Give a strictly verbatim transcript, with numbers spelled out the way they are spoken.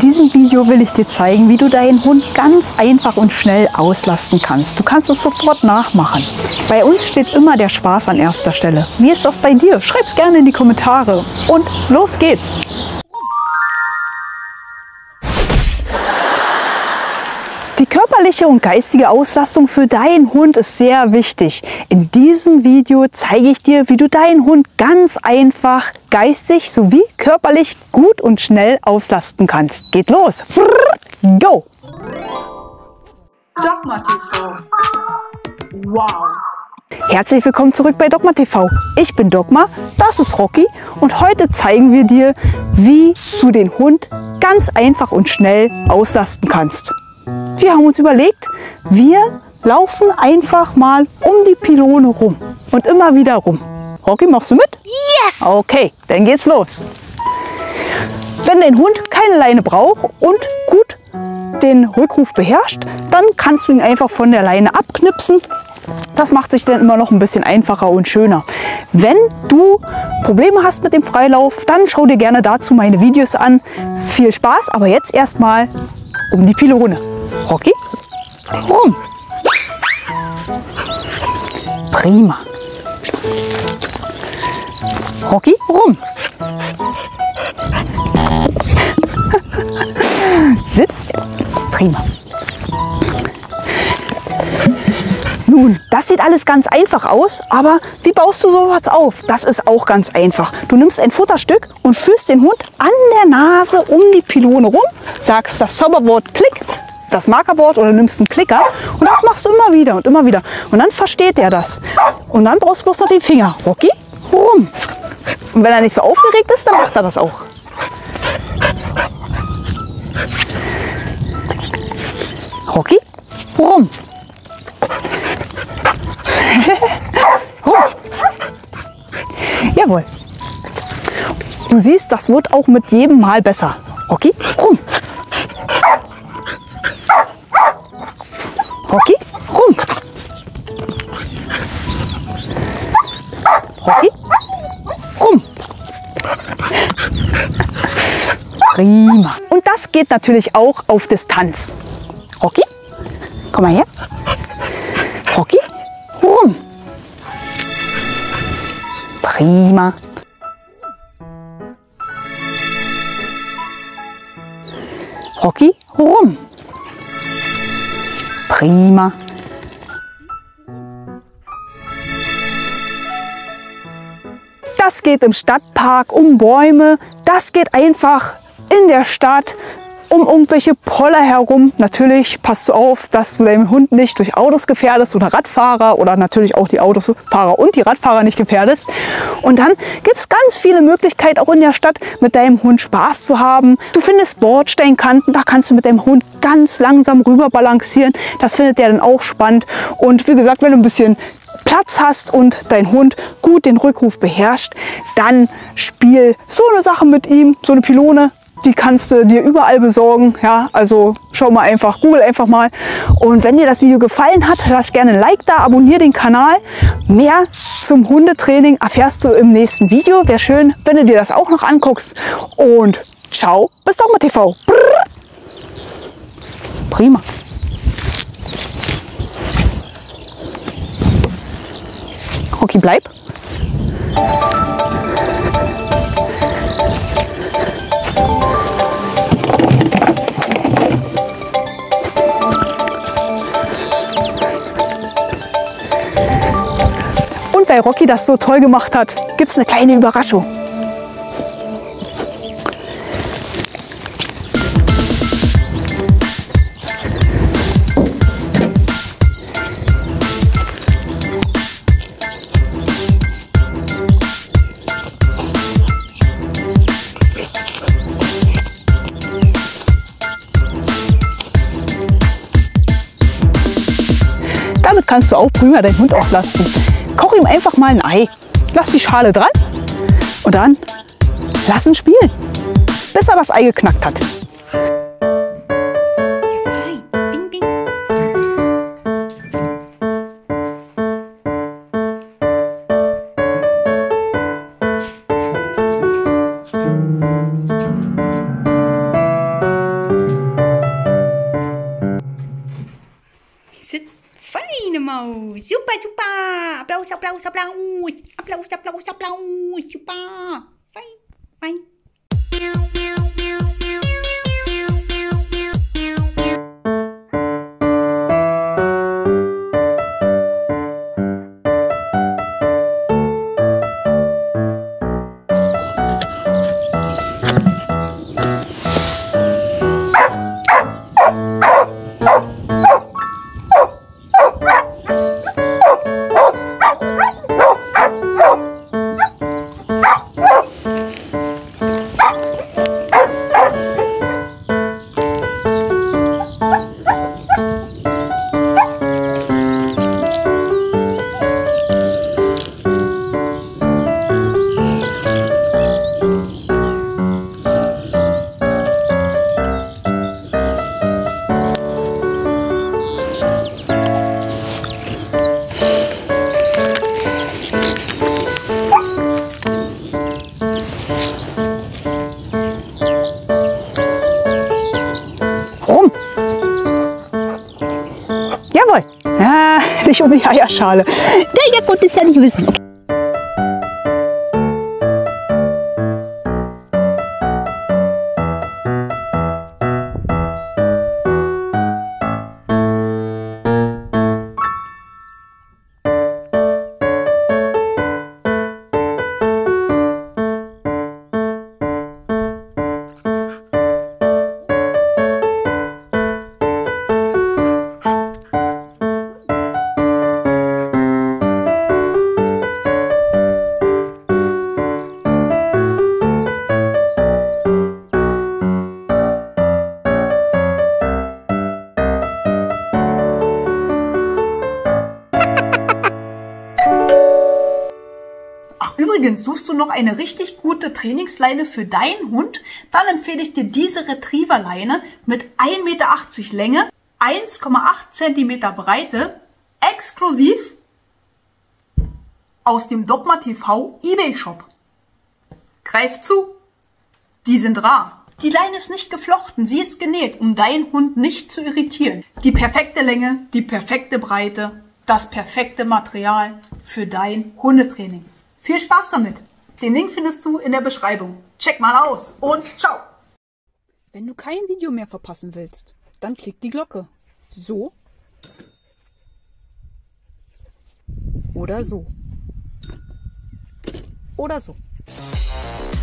diesem Video will ich dir zeigen, wie du deinen Hund ganz einfach und schnell auslasten kannst. Du kannst es sofort nachmachen. Bei uns steht immer der Spaß an erster Stelle. Wie ist das bei dir? Schreib's gerne in die Kommentare. Und los geht's! Die körperliche und geistige Auslastung für deinen Hund ist sehr wichtig. In diesem Video zeige ich dir, wie du deinen Hund ganz einfach geistig sowie körperlich gut und schnell auslasten kannst. Geht los! Go! Dogma T V. Wow! Herzlich willkommen zurück bei Dogma T V. Ich bin Dogma, das ist Rocky und heute zeigen wir dir, wie du den Hund ganz einfach und schnell auslasten kannst. Wir haben uns überlegt, wir laufen einfach mal um die Pylone rum und immer wieder rum. Rocky, machst du mit? Yes! Okay, dann geht's los. Wenn dein Hund keine Leine braucht und gut den Rückruf beherrscht, dann kannst du ihn einfach von der Leine abknipsen. Das macht sich dann immer noch ein bisschen einfacher und schöner. Wenn du Probleme hast mit dem Freilauf, dann schau dir gerne dazu meine Videos an. Viel Spaß, aber jetzt erstmal um die Pylone. Rocky, rum. Prima. Rocky, rum. Sitz. Prima. Nun, das sieht alles ganz einfach aus, aber wie baust du sowas auf? Das ist auch ganz einfach. Du nimmst ein Futterstück und führst den Hund an der Nase um die Pylone rum, sagst das Zauberwort Klick, das Markerwort oder nimmst einen Klicker und das machst du immer wieder und immer wieder. Und dann versteht er das. Und dann brauchst du bloß noch den Finger. Rocky, rum. Und wenn er nicht so aufgeregt ist, dann macht er das auch. Rocky, rum. Rum. Jawohl. Du siehst, das wird auch mit jedem Mal besser. Rocky, rum. Rocky, rum. Rocky, rum. Prima. Und das geht natürlich auch auf Distanz. Rocky, komm mal her. Rocky, rum. Prima. Rocky, rum. Prima. Das geht im Stadtpark, um Bäume. Das geht einfach in der Stadt, um irgendwelche Poller herum. Natürlich passt du auf, dass du deinen Hund nicht durch Autos gefährdest oder Radfahrer oder natürlich auch die Autofahrer und die Radfahrer nicht gefährdest. Und dann gibt es ganz viele Möglichkeiten, auch in der Stadt mit deinem Hund Spaß zu haben. Du findest Bordsteinkanten, da kannst du mit deinem Hund ganz langsam rüber balancieren. Das findet der dann auch spannend. Und wie gesagt, wenn du ein bisschen Platz hast und dein Hund gut den Rückruf beherrscht, dann spiel so eine Sache mit ihm, so eine Pylone. Die kannst du dir überall besorgen. Ja, also schau mal einfach, google einfach mal. Und wenn dir das Video gefallen hat, lass gerne ein Like da, abonniere den Kanal. Mehr zum Hundetraining erfährst du im nächsten Video. Wäre schön, wenn du dir das auch noch anguckst. Und ciao, bis Dogma T V. Prima. Rocky, bleib. Und weil Rocky das so toll gemacht hat, gibt es eine kleine Überraschung. Damit kannst du auch prima deinen Hund auslasten. Koch ihm einfach mal ein Ei. Lass die Schale dran und dann lass ihn spielen, bis er das Ei geknackt hat. Genau. Super, super. Applaus, Applaus, Applaus. Applaus, Applaus, Applaus. Super. Fein, fein. Jawohl. Ja, nicht um die Eierschale. Der ja konnte es ja nicht wissen. Okay. Übrigens, suchst du noch eine richtig gute Trainingsleine für deinen Hund? Dann empfehle ich dir diese Retriever-Leine mit ein Meter achtzig Länge, eins Komma acht Zentimeter Breite, exklusiv aus dem Dogma T V eBay-Shop. Greif zu, die sind rar. Die Leine ist nicht geflochten, sie ist genäht, um deinen Hund nicht zu irritieren. Die perfekte Länge, die perfekte Breite, das perfekte Material für dein Hundetraining. Viel Spaß damit! Den Link findest du in der Beschreibung. Check mal aus und ciao! Wenn du kein Video mehr verpassen willst, dann klick die Glocke. So. Oder so. Oder so.